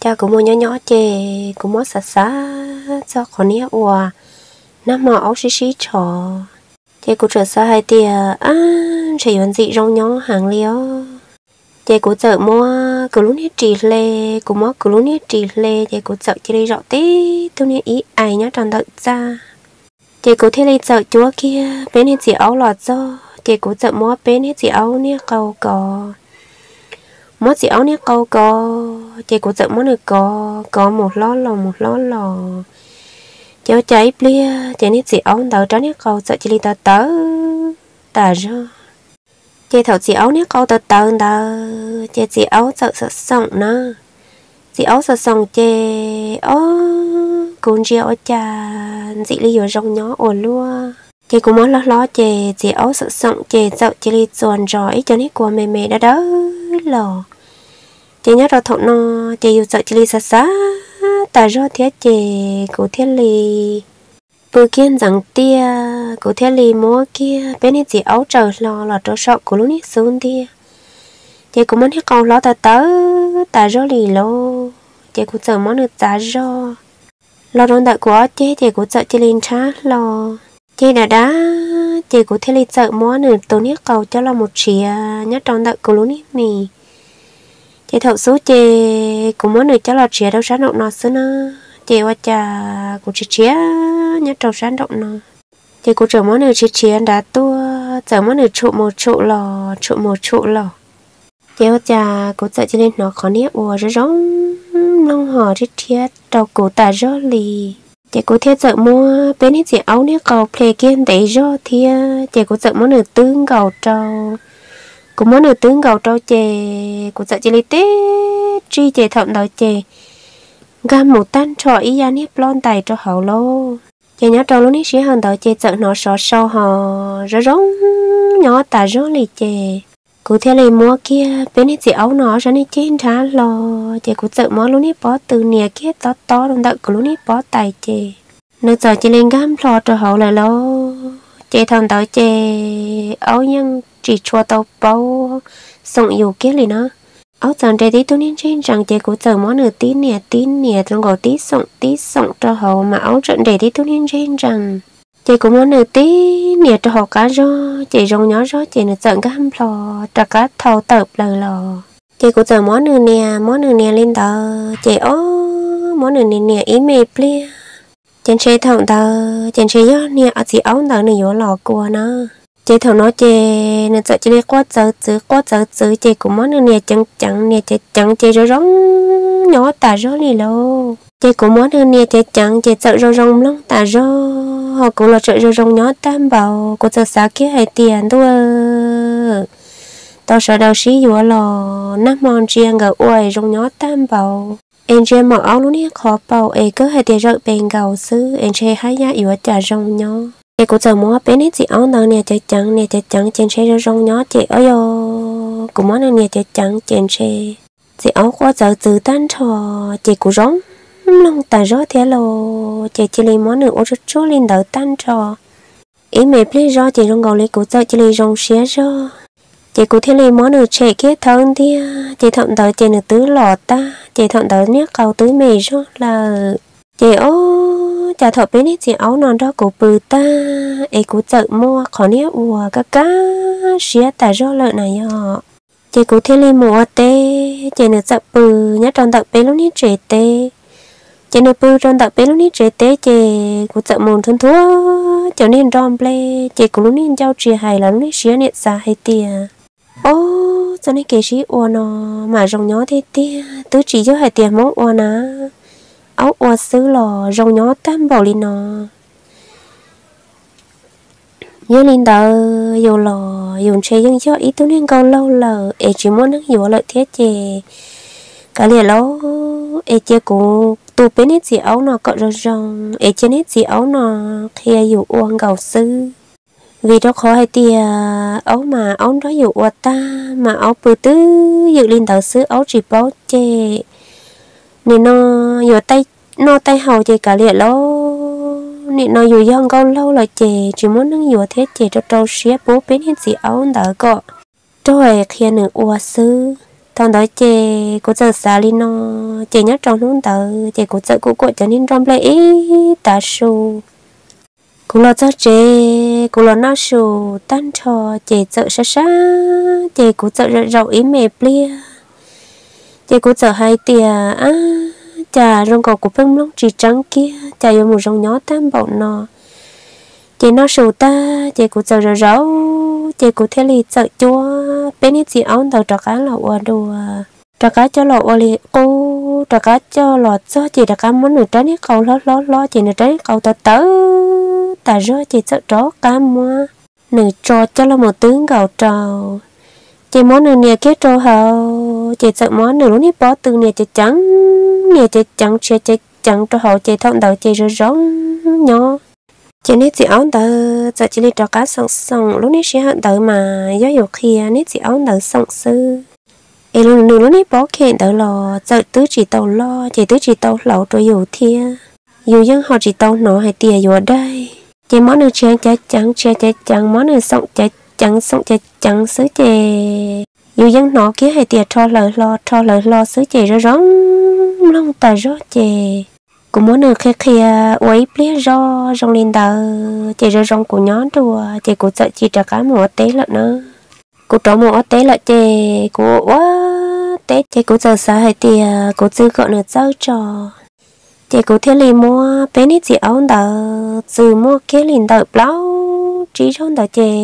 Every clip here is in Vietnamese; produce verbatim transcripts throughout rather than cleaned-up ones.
cha cũng mua nhỏ nhỏ chê cũng mua xả xả cho con nia ua năm mà áo xí xí trò chê cũng trở xa hai tia à chỉ vấn dị rong nhỏ hàng liao chê cũng chợ mua cứ lúc nít trì lê cũng mua cứ lúc nít trì lê chê cũng chợ chỉ đi rõ tí tôi nít ý ai nhá tròn đợi ra chê cũng thế đi chợ chúa kia bên hết chỉ áo lọt do chê cũng chợ mua bên hết chỉ áo nia cầu cò mất chỉ áo nia cầu cò chê cũng chợ mua được có có một ló lò một ló lò cháu cháy bia chê nít chỉ áo tờ trắng nia cầu chợ chỉ đi tờ tớ tờ ra chê thầu chỉ áo nia cầu tờ tờ tờ chê chỉ áo chợ sợ sống nè chỉ áo sợ sống chê ó cũng chỉ áo cha chị đi vào rong nhỏ ổn luôn chê cũng muốn lo lo chê chỉ áo sợ sống chê chợ chỉ đi chuẩn rồi cho nít của mẹ mẹ đã đỡ lò chê nhớ rồi thọ nó chê yêu chợ chỉ đi xa xa ta rõ thiết chê của thiết lì bữa kiên rằng tia của thiết lì múa kia bên này chỉ áo trời lo là trâu sợ của lúc nít xuống tia chê cũng muốn hết con lo ta tớ ta rõ lì lô chê cũng chờ món được giá rõ lo đón đợi của chê chê cũng chợ chê linh trá lo chê đã đá chê cũng thiết lì chợ món được tổ nít cầu cho là một chìa nhớ đón đợi của lúc nít mì chê thậu số chê cũng muốn được cho là chìa đâu sáng động nó xưa nữa chê qua trà cũng chỉ chìa nhớ trâu sáng động nó chê cũng chờ món được chỉ chìa đá tua chờ món được trụ một trụ lò trụ một trụ lò chê qua trà cũng sợ cho nên nó khó nếp ùa rồi rong nông hò chết thiết đầu cổ tà rô lì chê cũng thiết sợ mua bên hết chỉ áo nếp cầu plei kiên đấy rô thia chê cũng sợ món được tương cầu trâu cũng muốn được tướng gầu trâu chè của sợ chỉ lý tế truy chè thậm đòi chè gam một tan trò ý ra nếp lon tài cho hậu lô chè nhỏ trâu lúc nít xí hơn đòi chè sợ nó sọ sâu hò rớ rống nhỏ tà rớ lì chè cụ theo lì mua kia bên nít chỉ áo nó ra nít trên trá lò chè cụ sợ mó lúc nít bó từ nè kia to to đồng đợi của lúc nít bó tài chè nơi giờ chỉ lên gam lò cho hậu lại lô chè thầm đòi chè áo nhưng chỉ cho tàu bao sống yêu kia liền nó áo chẳng để tí tôi nên trên rằng chị cũng chờ món nửa tí nè tí nè trong gọi tí sống tí sống cho hậu mà áo trận để tí tôi nên trên rằng chị cũng món nửa tí nè cho hậu cá rô chị rong nhỏ rô chị nửa trận gam lò cho cá thầu tập lời lò chị cũng chờ món nửa nè món nửa nè lên tờ chị ó món nửa nè nè ý mê plia trên xe thằng tờ trên xe gió nè ở chị áo tờ nửa gió lò của nó chị thằng nó chị nên sợ chị đi quá sợ chữ quá sợ chữ chị cũng muốn nè chẳng chẳng nè chị chẳng chị rồi rong nhỏ tà rô lì lô chị cũng muốn nè chị chẳng chị sợ rồi rong lắm tà rô họ cũng là sợ rồi rong nhỏ tam bảo cô sợ xa kia hay tiền thôi tao sợ đầu xí dùa lò nắp mòn riêng gạo uầy rong nhỏ tam bảo em chơi mặc áo luôn nè khó bảo em cứ hay tiền rợ bền gạo xứ em chơi hai nhá yếu chả rong nhỏ chị cũng chờ mua bên hết chị áo nào nè chị trắng nè chị trắng trên xe rong rong nhỏ chị ơi yo cũng món nè chị trắng trên xe chị áo qua giờ từ tan trò chị cũng rong lòng tài rót thế lô chị chỉ lấy món nữa ô chút chút lên đỡ tan trò ý mẹ plei do chị rong gầu lấy cũng giờ chị lấy rong xé do chị cũng thế lấy món nữa trẻ kia thân thì chị thậm đỡ chị nữa tứ lọt ta chị thậm đỡ nhé cầu tứ mì do là chị ô chả thọ bên ấy chị áo non đó của bự ta ấy cũng chợ mua khó nhớ ùa cá cá xía tại do lợi này họ chị cũng thêm lên mua tê chị nữa chợ bự nhá tròn tận bên lúc nít trẻ tê chị nữa bự tròn tận bên lúc nít trẻ tê chị cũng chợ mồn thun thua cho nên rom plei chị cũng lúc nít giao chia hay là lúc nít xía nịt xa hay tia ô cho nên kể xí ùa nó mà rong nhỏ thế tia tứ chỉ cho hai tiền món ùa ná áo oa xứ lò rong nhỏ tam bảo lên nó nhớ lên tờ dù lò dùng chơi dân cho ý tôi nên câu lâu lờ em chỉ muốn nó dù lợi thiết chè cả liền lâu em chơi cũng tu bên hết gì áo nó cọ rong rong em chơi hết gì áo nó khi dù uông gạo xứ vì đó khó hay tia áo mà áo đó dù oa ta mà áo bự tứ dự lên tờ xứ áo chỉ báo chè nên nó vừa tay nó tay hầu chị cả liệt lâu nị nó vừa dân câu lâu là chị chỉ muốn nó vừa thế chị cho trâu xía bố bên hết gì áo đỡ cọ rồi khi nữ ua sư thằng đó chị cô sợ xa đi nó chị nhớ trong lúc đó chị cô sợ cô cô cho nên trong lấy ý ta su cô lo cho chị cô lo nó su tan cho chị sợ xa xa chị cô sợ rậu ý mẹ plia chị cô sợ hai tia á chà rong cỏ của phim lúc chỉ trắng kia chà yêu một rong nhỏ tam bộ nó chị nó su ta chị cô sợ rậu rậu chị cô theo lý sợ chua bênนี้chị áo đầu trò cá là ua đùa trò cá cho lọ ua li cô trò cá cho lọ cho chị trò cá muốn nửa trái này cầu lo lo lo chị nửa trái cầu tớ tớ ta rơi chị sợ chó cá mua nửa trò cho là một tướng gạo trầu chị muốn nửa nè kết trâu hậu chị sợ món nửa lúc này bỏ từ nè chị trắng nè chị trắng chị chị trắng cho hậu chị thông đầu chị rồi rống nhỏ chị nít chị áo tờ giờ chị đi trò cá xong xong lúc nít chị hận tờ mà do dù khi nít chị áo tờ xong sư em lúc nửa lúc nít bỏ kẹn tờ lò giờ tứ chỉ tàu lo chị tứ chỉ tàu lẩu rồi dù thia dù dân họ chỉ tàu nó hay tìa dù ở đây chị món nửa chén trái trắng trái trái trắng món nửa xong trái trắng xong trái trắng sứ chị dù dân nó kia hay tìa cho lời lo cho lời lo sứ chị rồi rống long tờ rõ chị cũng muốn được khi khi uấy pliết do rong lên tờ chị rồi rong của nhón đùa chị cũng sợ chị trả cá mùa tế lợn nữa cô trò mùa tế lợn chị của quá tế chị cũng sợ xa hay tìa cô dư gọi nữa dâu trò chị cũng theo lì mua bé nít chị áo tờ dư mua kia lên tờ blau trí trong tờ chị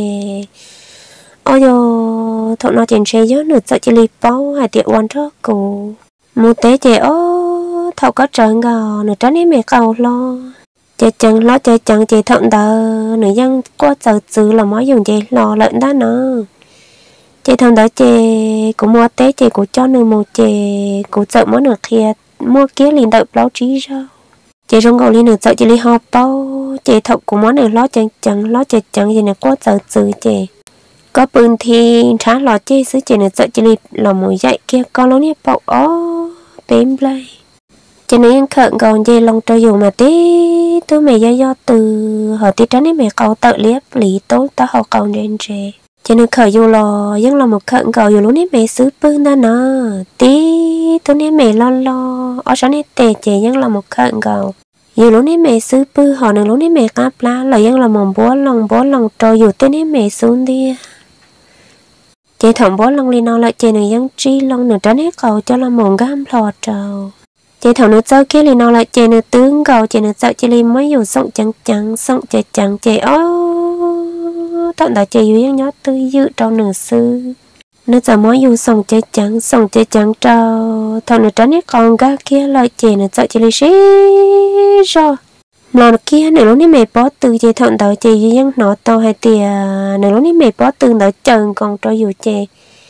ôi dồ thọ nó trên xe nhớ nữa sợ chị lì bao hay tiệm quan cho cô mua tế chị ô thầu có trơn gò nửa trái mẹ cầu lo chị chẳng lo chị chẳng chị thận tờ nửa dân qua giờ xử là mới dùng chị lò lợn đó nữa chị thằng đó chị cũng mua tế chị cũng cho nửa một chị cũng sợ mỗi nửa kia mua kia liền đợi báo chí ra chị trong gầu đi nửa sợ chị đi họp bao chị thậu cũng món nửa lo chẳng chẳng lo chị chẳng gì nửa qua giờ xử chị có bưng thì trả lọ chị xứ chị nửa sợ chị đi lò mùi dậy kia con lối nè bậu ó bếm play cho nên khẩn còn dây lòng cho dù mà tí tôi mẹ do do từ họ tí tránh mẹ cầu tự liếp lý tốt ta họ còn trên trẻ cho nên khởi dù lò nhưng là một khẩn cầu dù lúc nếp mẹ xứ bưng ta nó tí tôi nếp mẹ lo lo ở sáng nếp tệ trẻ nhưng là một khẩn cầu dù lúc nếp mẹ xứ bưng họ nâng lúc nếp mẹ cáp lá là nhưng là một bố lòng bố lòng cho dù tên nếp mẹ xuống đi chị thẩm bố lòng đi nó lại chị này dân tri lòng nửa tránh hết cầu cho là một gam lò trầu chị thầu nó chơi kia thì nó lại chị nó tướng cầu chị nó sợ chị li mới dù sống trắng trắng sống chị trắng chị ô thằng đã chị yêu nhớ tư dự trong nửa sư nó giờ mới dù sống chị trắng sống chị trắng trâu thằng nó tránh hết con gà kia lại chị nó sợ chị li xí rồi mà kia nếu lúc này mẹ bỏ từ chị thằng đó chị yêu nó to hay tiền nếu lúc này mẹ bỏ từ đó chừng còn cho dù chị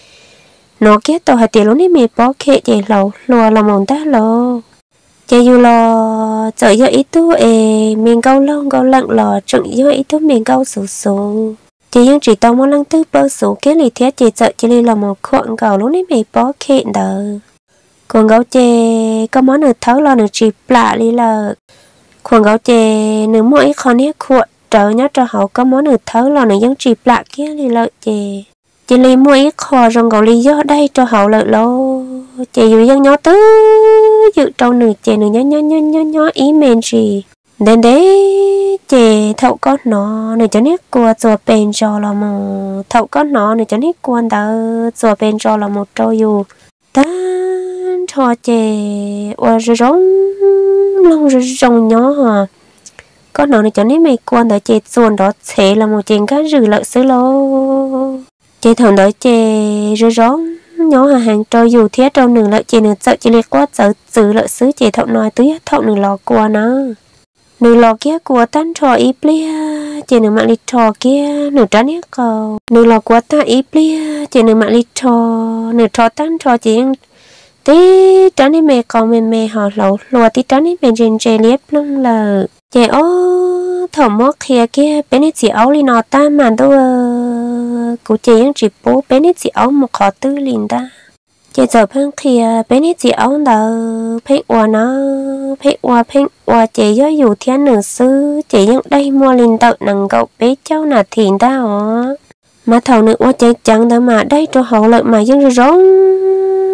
nó kia tàu hạt tiền lúc này mẹ bỏ khệ chị lẩu lùa là mòn ta lò chị dù lò chờ do ít tu ê mình câu lông câu lặng lò trận do ít tu mình câu sủ sủ chị nhưng chỉ tao muốn lăng tư bơ sủ cái lì thiết chị sợ chị đi là một khoảng gạo lúc này mẹ bỏ khệ đờ còn gạo chị có món nửa thấu lo nửa chỉ lạ đi là khoảng gạo chị nửa mỗi con hết khuột trở nhớ cho họ có món nửa thấu lo nửa dân chỉ lạ kia đi lợi chị chị li mua ít kho rong gạo li do đây cho hậu lợi lô chị dù dân nhỏ tứ dự trâu nửa chị nửa nhỏ nhỏ nhỏ nhỏ nhỏ ý men gì đến đấy chị thậu có nó nửa cho nít cua rồi bền cho là một thậu có nó nửa cho nít cua ta rồi bền cho là một trâu dù ta cho chị và rồi rong long rồi rong nhỏ hả có nó nửa cho nít mày cua ta chị xuân đó sẽ là một chuyện cá rừ lợi xứ lô chị thằng đó chị rồi rong nhỏ hàng hàng trâu dù thiết trâu nửa lợi chị nửa sợ chị liệt quá sợ xử lợi xứ chị thậu nói tứ thậu nửa lò cua nó nửa lò kia của tan trò ít plia chị nửa mạng lịch trò kia nửa trán hết cầu nửa lò của ta ít plia chị nửa mạng lịch trò nửa trò tan trò chị tí trán đi mẹ cầu mẹ mẹ họ lẩu lùa tí trán đi mẹ trên trên liếp lông lờ chị ô thầu móc kia kia bên này chị áo li nọ ta mà đâu cụ chị những chị bố bên này chị áo một khó tư liền ta chị giờ phăng kia bên này chị áo đờ phê ua nó phê ua phê ua chị do dù thiên nửa sư chị những đây mua liền tậu nằng gậu bé cháu nà thìn ta hả mà thầu nữ ua chị chẳng đâu mà đây cho họ lợi mà dân rong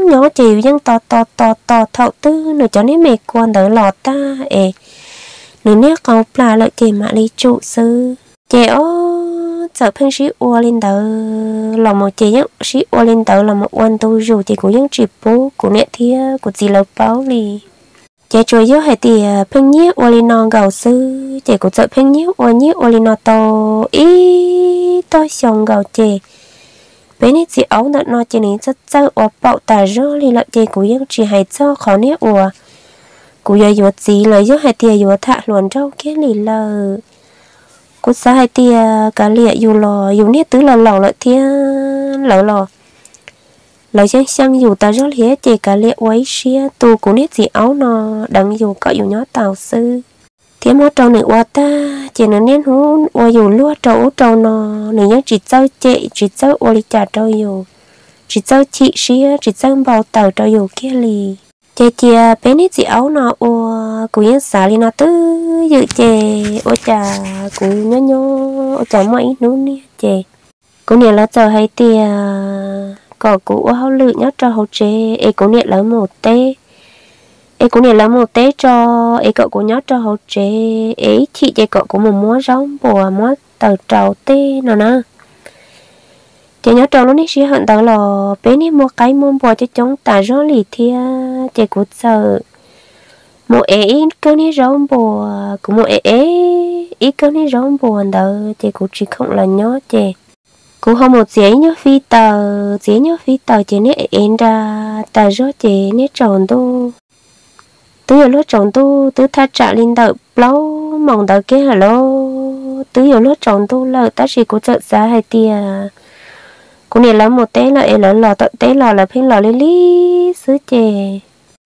nhỏ chịu dân to to to to thậu tư nửa cho nên mẹ quan đỡ lọt ta ê nửa nét câu pla lợi chị mà đi trụ sư chị ô sợ phăng sĩ ua lên đỡ là một chị nhá sĩ ua lên đỡ là một quan tu dù chị cũng dân chỉ bố của nét thia của chị lộc báo lì chị chơi yếu hay thì phăng nhé ua lên non gạo sư chị cũng sợ phăng nhé ua nhé ua lên non to ý to xong gạo chị bé này chị áo nợ nó chỉ nên rất rất ở bạo tà rơ li lợi chị cũng chỉ hay cho khó nét ua cũng giờ vừa gì lời yếu hay thì vừa thả luôn rau kia lì lờ cũng sao hay thì cả lìa dù lò dù nét tứ là lò lợi thì lỡ lò lời chân sang dù ta rất hết chị cả lìa quấy xia tu cũng nét chị áo nó đặng dù có dù nhó tàu sư thế mà trâu này qua ta chỉ nó nên hú qua dù lúa trâu trâu nó này nhớ chỉ trâu chị chỉ trâu qua đi trả trâu dù chỉ trâu chị xía chỉ trâu bao tàu trâu dù kia lì chị chị bé này chị áo nó ô cũng như xả đi nó tư dự chị ô trà cũng nhớ nhớ ô trà mấy nữa nè chị cũng nhớ là chờ hay thì có cũng hao lự nhớ cho hậu chế ấy cũng nhớ là một tê ấy cũng nhớ là một tê cho ấy cậu cũng nhớ cho hậu chế ấy chị chị cậu cũng một múa rong bùa múa tờ trầu tê nào nè chị nhớ trâu nó đi xí hận tao lò bé ní mua cái mua bò cho chúng ta rõ lì thia chị cũng sợ một ế cơ ní rong bò cũng một ế ít cơ ní rong bò đâu chị cũng chỉ không là nhớ chị cũng không một giấy nhớ phi tờ giấy nhớ phi tờ chị ní ế ra ta rõ chị ní tròn tu tứ giờ lúc tròn tu tứ tha trả linh đợi lâu mong đợi kia hello tứ giờ lúc tròn tu lợi ta chỉ cũng sợ giá hay tia cũng này là một té là em là lò tận té lò là phim lò lý lý sứ chè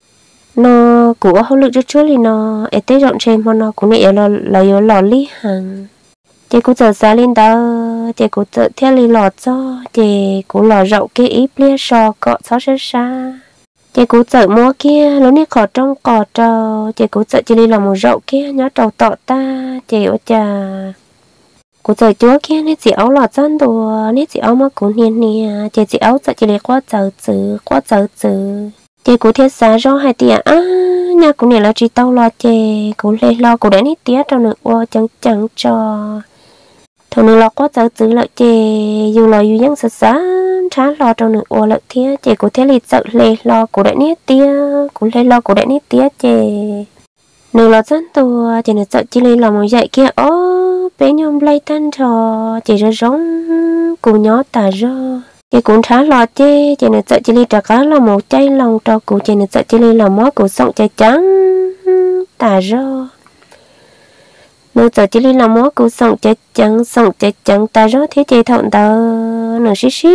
nó của hậu lực cho trước thì nó em té rộng trên mà nó cũng này là là yếu lò lý hàng chè cũng giờ giá lên đó chè cũng giờ theo lý lò cho chè cũng lò rộng cái ít lia sò cọ sáu sáu xa chè cũng giờ mua kia lúc này khó trong cỏ trâu chè cũng giờ chỉ lý là một rộng kia nhớ trâu tọ ta chè ở trà cô trời chúa kia nét chị áo lọt chân đồ nét chị áo mà cũng hiền nè chị chị áo sợ chị lấy qua chờ chữ qua chờ chữ chị cũng thiết xa rõ hai tia á nhà cũng này là chị tao lo chị cũng lấy lo cũng để nít tía trong nữa ô chẳng chẳng cho thằng nữa lo qua chờ chữ lợi chị dù lo dù những sợ xa trả lo trong nữa ô lợi thía chị cũng thiết lịch sợ lấy lo cũng để nít tía cũng lấy lo cũng để nít tía chị nửa lọt chân đồ chị nữa sợ chị lấy lo một dạy kia ô bé nhom lay tan trò chị ra giống cùng nhỏ tà rơ chị cũng khá lo chê chị này sợ chị đi trả cá là một chai lòng trò của chị này sợ chị đi làm món của sọng chai trắng tà rơ nữa sợ chị đi làm món của sọng chai trắng sọng chai trắng tà rơ thế chị thọn tờ nửa xí xí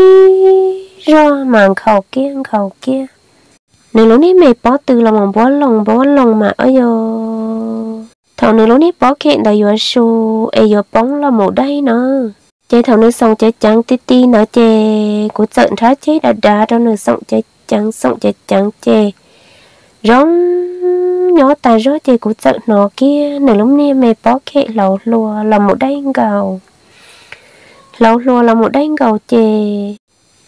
rơ màng khẩu kia khẩu kia nếu lúc này mày bỏ từ là một bó lòng bó lòng mà ơi yo thầu nữ lúc nít bó kẹn đại vừa su ai vừa bóng là một đây nữa chơi thầu nữ xong chơi trắng tí tí nữa chơi của trận thá chơi đà đà trong nữ xong chơi trắng xong chơi trắng chơi rong nhỏ ta rớt chơi của trận nó kia nữ lúc nít mày bó kẹn lẩu lùa là một đây gầu lẩu lùa là một đây gầu chơi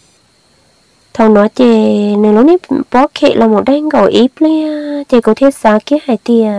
thầu nó chơi nữ lúc nít bó kẹn là một đây gầu ít lia chơi của thiết xa kia hay tia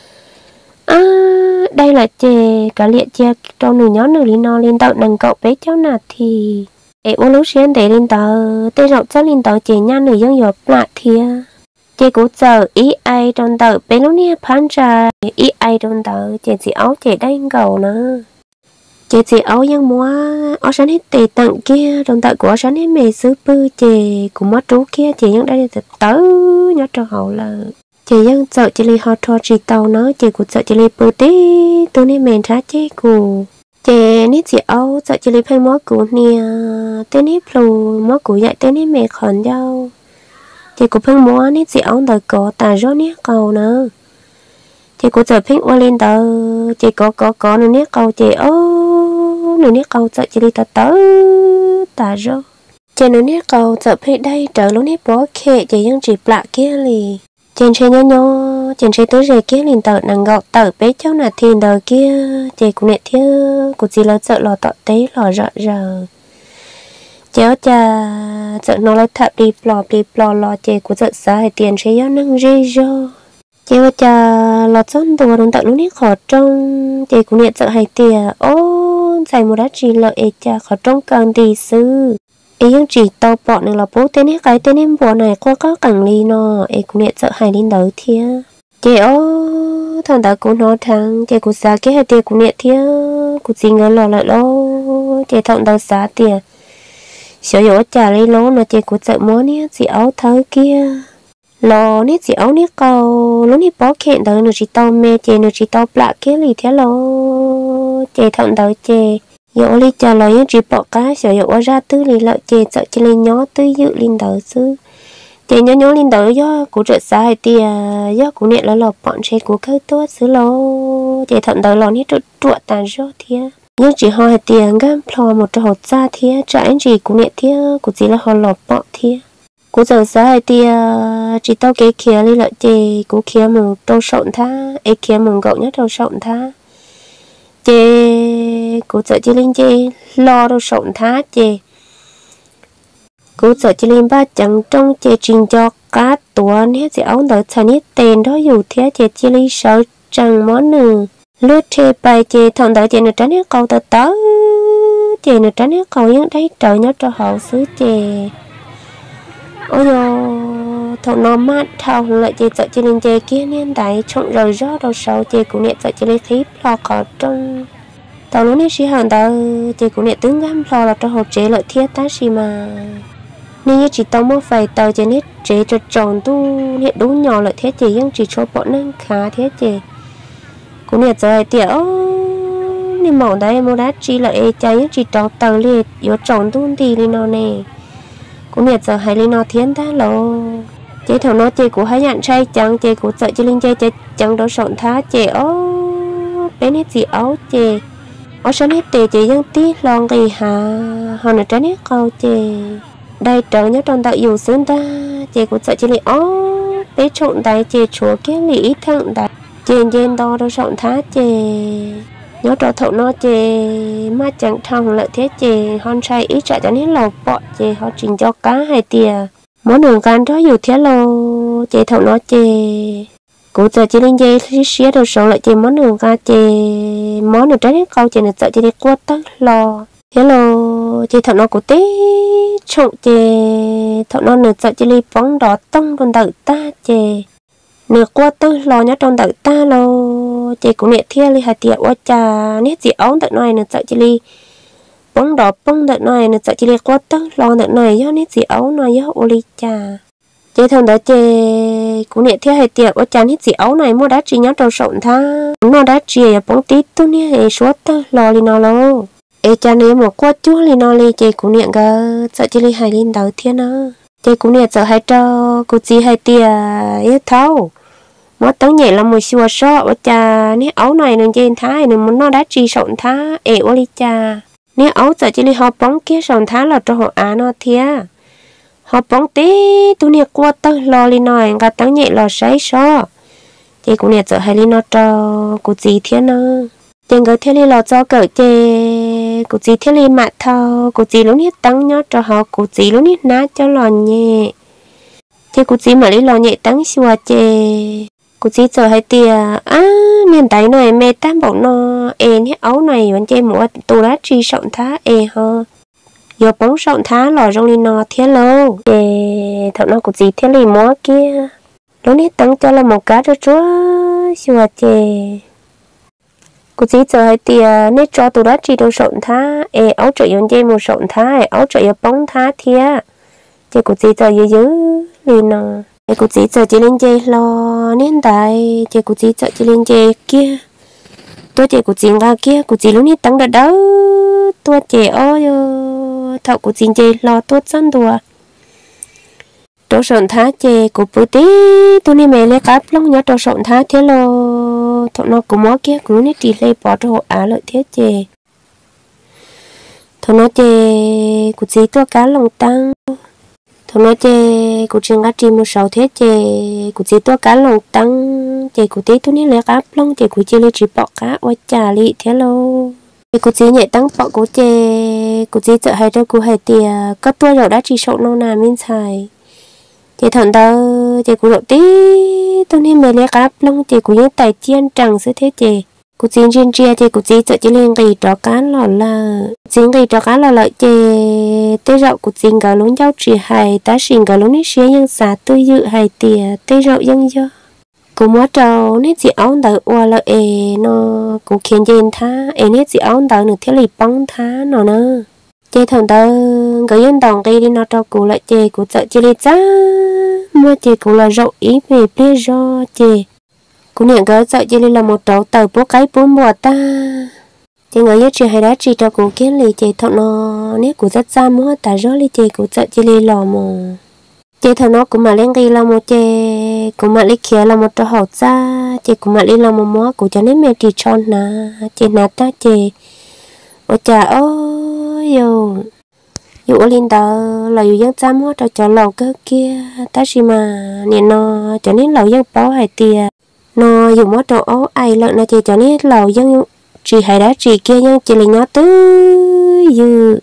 à, đây là chè cả liệt chè trong nửa nhóm nửa lý no lên tàu nâng cậu bé cháu nạt thì ế uống lúc xuyên để lên tàu tê rộng chắc lên tàu chè nha nửa dân dọc lại thia chè cú chờ ý ai trong tàu bé lúc nè phán ra ý ai trong tàu chè chỉ áo chè đánh cầu nữa chè chỉ áo dân mua áo sáng hết tề tặng kia trong tàu của sáng hết mề sứ bư chè cũng mất trú kia chè những đây là tớ nhớ cho hậu là chị dân sợ chị li họ cho chị tàu nó chị cũng sợ chị li bự tí tôi nên mình ra chế cụ chị nít chị âu sợ chị li phải mót cụ nè tôi nít lù mót cụ dạy tôi nít mẹ khẩn nhau chị cũng phải mót nít chị âu đời có tà rót nít cầu nữa chị cũng sợ phải qua lên tờ chị có có có nữa nít cầu chị ô nữa nít cầu sợ chị li tờ tớ tà rót chị nữa nít cầu sợ phải đây trở lúc nít bó khệ chị dân chỉ lạ kia lì trên xe nhớ nhớ trên xe tới rề kia liền tờ nàng gạo tờ bé cháu nà thiên đời kia chị cũng nè thiê của chị là sợ lò tọ tế lò rợ rờ chéo cha sợ nó là thạp đi plò đi plò lò chè của sợ xa hay tiền chế yếu năng rê rô chéo cha lọt chân đồ đồng tận lúc nít khó trong chè của nhiệt sợ hay tiền ô xài một đá chỉ lợi cha khó trong càng đi sư ấy những chỉ tao bọn này là bố tên hết cái tên em bùa này qua có cẳng ly nó ấy cũng nhận sợ hay đến tới thia chị ô thằng ta cũng nói thằng chị cũng xa cái hai tiền cũng nhận thia cũng gì ngờ lò lại lô chị thằng ta xa tiền sợ dỗ trả lấy lô nó chị cũng sợ muốn nhé chị áo thơ kia lò nít chị áo nít cầu lúc nít bó kẹn tới nó chỉ tao mê chị nó chỉ tao bạ kia lì thế lô chị thằng ta chị dỗ li trả lời những chỉ bỏ cá sợ dỗ ra tư lì lợi chè sợ chỉ lên nhó tư dự linh đầu sư chè nhó nhó linh đầu do của trợ xã hay tia do của niệm là lọp bọn chè của cơ tốt xứ lô chè thận đầu lò nít trộn trộn tàn rô thia nhưng chỉ ho hay tia gam plò một trò hột ra thia trả anh chỉ của niệm thia của chỉ là họ lọp bọn thia của trợ xã hay tia chỉ tao kế kia li lợi chè của kia một trâu sộn tha ấy kia một gậu nhất trâu sộn tha chê cô sợ chị linh chê lo đâu sộn thá chê cô sợ chị linh ba chẳng trong chê trình cho cá tùa nét sẽ ống đỡ thà nét tên đó dù thế chê chị linh sợ chẳng món nừ lướt chê bài chê thằng đỡ chê nửa tránh hết cầu tờ tớ chê nửa tránh hết cầu những đấy trời nhớ cho hậu xứ chê ôi dồ thằng nó mát thằng lại chê sợ chị linh chê kia nên đại trộn rồi rõ đâu sâu chê cũng nét sợ chị linh khí lo có trong tao lúc này chỉ hàng tao chê cũng nét tướng gam lo là cho hậu chế lợi thiết ta gì mà nên như chỉ tao mua phải tao chê nét chế cho tròn tu nét đúng nhỏ lợi thế chê nhưng chỉ cho bọn năng khá thế chê cũng nét giờ tiệt ô nên mỏng đấy mua đá chi lợi chả những chỉ tròn tao liệt yếu tròn tu thì đi nó nè cũng nét giờ hay đi nó thiên ta lộ chế thằng nó chế của hai nhận trai chẳng chế của sợ chế linh chế chế chẳng đó sọn thá chế ô bé nét gì áo chế ở sau nét tề chế dân tí lon gì hà họ nói trái nét câu chế đây trở nhớ trong tạo dù sướng ta chế của sợ chế linh ô bé trộn đại chế chúa cái lý thằng đại chế trên to đó sọn thá chế nhớ trò thậu nó chế mà chẳng thằng lợi thế chế hòn trai ít trả cho nét lầu bọ chế họ trình cho cá hai tìa món đường gan đó dù thế lô chế thầu nó chế cụ giờ chế lên dây xía đầu sầu lại chế món đường gan chế món đường trái đến câu chế được sợ chế đi qua tắc lò thế lô chế thầu nó cụ tí trộn chế thầu nó được sợ chế đi bóng đỏ tông con tự ta chế được qua tắc lò nhá trong tự ta lô chế cũng nè thiê li hạt tiệt qua trà nét gì ống tự này được sợ chế đi bóng đỏ bóng đợt này nó sẽ chỉ để qua tắc lo đợt này do nét gì ấu nói do ô ly trà chế thằng đó chế cũng nè theo hệ tiệc ở trà nét gì ấu này mua đá chỉ nhớ trâu sộn tha nó đá chỉ bóng tí tu nè hệ suốt tơ lo li nó lo ê trà này một qua chúa li nó li chế cũng nè gà sợ chỉ li hai linh đầu thiên á chế cũng nè sợ hai trâu cũng chỉ hai tiệc ít thâu mất tấn nhẹ là một xua sọ ở trà nét ấu này nó trên thái nó muốn nó đá chỉ sộn tha ê ô ly trà nếu ấu giờ chỉ li họ bóng kia sòng thá là cho họ á nó thia họ bóng tí tu nè qua tơ lo li nói gà tăng nhẹ lo sấy so chị cũng nè giờ hay li nó cho cụ gì thiên nó tiền người thiên li lo cho cỡ chê cụ gì thiên li mạ thao cụ gì lúc nít tăng nhớ cho họ cụ gì lúc nít ná cho lo nhẹ chị cụ gì mà li lo nhẹ tăng xua chê cụ chỉ giờ hay tia á miền tây này mẹ tam bảo nó ê hết áo này vẫn chơi mua tù đá chi sọn thá ê ho giờ bóng sọn thá lò trong li nó thế lô ê thợ nó cụ chỉ thế li mua kia lúc nít tăng cho là một cá cho chúa xua chê cụ chỉ giờ hay tia nít cho tù đá chi đồ sọn thá ê áo trợ vẫn chơi một sọn thá áo trợ giờ bóng thá thia chê cụ chỉ giờ dữ dữ li nó chị cũng chỉ sợ chị lên chơi lo nên tại chị cũng chỉ sợ chị lên chơi kia tôi chị cũng chỉ ra kia cũng chỉ lúc này tăng đợt đó tôi chị ơi thợ cũng chỉ chơi lo tôi chân đùa tôi sợn thá chị cũng bự tí tôi này mẹ lấy cáp lông nhớ tôi sợn thá thế lo thợ nó cũng mó kia cũng này chỉ lấy bỏ cho họ á lợi thế chị thợ nó chị cũng chỉ tôi cá lồng tăng thằng nó chê cụ trường cá chim một sáu thế chê cụ chỉ tua cá lồng tăng chê cụ tí tu ní lấy cá plong chê cụ chỉ lấy chỉ bọ cá oai trà lị thế lô chê cụ chỉ nhẹ tăng bọ cụ chê cụ chỉ sợ hay cho cụ hay tiề có tua rồi đã chỉ sổ nô nà mình xài chị thằng tao chị cụ đầu tí tôi nên mày lấy cáp lông chị cụ nhớ tài chiên trắng sẽ thế chị cụ chỉ trên chia chị cụ chỉ sợ chị lên gầy trò cá lò là chỉ gầy trò cá lò lợi chị tê rậu cụ chỉ gà lún nhau chỉ hay ta xin gà lún ít xía nhưng xả tôi dự hay tiề tê rậu nhưng do cụ mua trâu nét chị áo đỡ qua là ê nó cụ khiến trên tha ê nét chị áo đỡ nữa thế là bóng tha nó nữa chị thằng tao cái dân đồng cái đi nó cho cụ lại chị cụ sợ chị lấy giá mua chị cụ là rậu ý về bia do chị cụ niệm cái sợ chị lấy là một trâu tàu bố cái bố mùa ta chị ngồi nhất chị hay đã chị cho cụ kiến lì chị thằng nó nét cụ rất xa mua ta rõ lì chị cụ sợ chị lấy lò mồ chị thằng nó cũng mà lên ghi là một chị cũng mà lấy kia là một trò hậu ra chị cũng mà lấy là một món của cho nên mẹ chị tròn nà chị nát ta chị ôi chà ơi yo yo linh đó là yo dân chăm hoa cho cho lầu cơ kia ta chỉ mà nè nó cho nên lầu dân bao hay tiền nó dùng món đồ áo ai lợn nó chị cho nên lầu dân chị hay đã chị kia nhưng chị lấy nhớ tới dự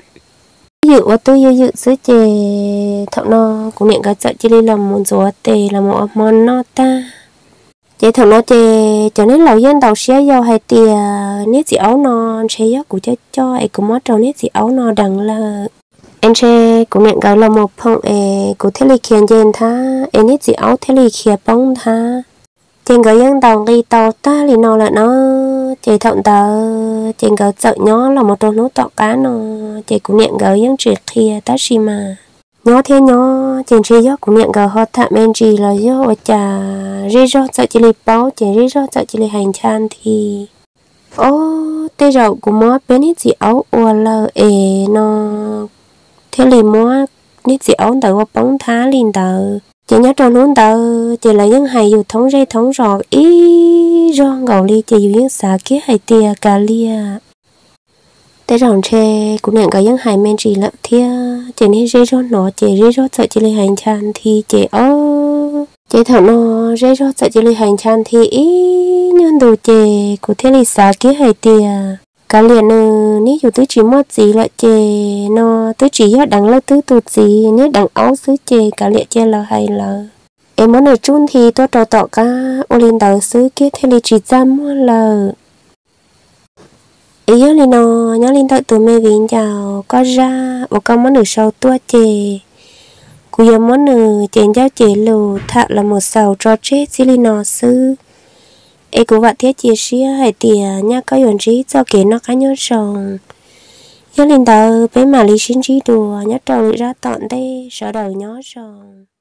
dự ở tôi dự dự sữa chè thọ nó cũng nhận cái sợ chỉ đi làm một số tề là một món nó ta chế thọ nó chè cho nên lão dân đầu xe do hai tìa nét gì áo nó xe gió của cho cho ấy cũng mất trâu nét gì áo nó đằng là anh xe cũng nhận cái là một phong ấy của thế lịch khiển trên tha ấy nét gì áo thế lịch khiển bóng tha trên cái dân đầu đi tàu ta thì nó là nó chị thọn tờ trên cái sợ nhó là một trâu nấu tọ cá nó chị cũng nhận cái dân chuyện kia ta xì mà nhó thế nhó trên xe gió cũng nhận cái họ thạm bên chị là gió ở trà rê rô sợ chị lấy báo chị rê rô sợ chị lấy hành chan thì ô tê rậu của mua bên hết gì áo ua lờ ê nó thế lấy mua nít gì áo tờ bóng thá lên tờ chị nhớ tròn nón tờ chị là những hài dù thống rây thống rò ý rò ngầu li chị dù những xả kia hay tia cà lia tới ròn tre cũng nhận cái những hài men chị lợn thia chị nên rây rò nó chị rây rò sợ chị lấy hành chan thì chị ơ chị thảo nó rây rò sợ chị lấy hành chan thì ý nhân đồ chị của thế là xả kia hay tia cả liền nếu dù tôi chỉ mất gì lại chị nó tôi chỉ nhớ đằng là tôi tụt gì nếu đằng áo xứ chị cả liền chị là hay là em muốn ở chung thì tôi trò tỏ cả ô lên đầu xứ kia thế là chỉ ra mua là ý nhớ lên nó nhớ lên tới từ mẹ viên chào có ra và có món ở sau tua chị cú giờ món ở trên giáo chị lù thạ là một sầu cho chết xí lên nó xứ ấy cũng vậy thế chia sẻ hay tiền nha có yuan trí cho kể nó cá nhớ rồng nhớ lên tờ bé mà lý sinh trí đùa nhớ trâu ra tọn đây sợ đầu nhớ rồng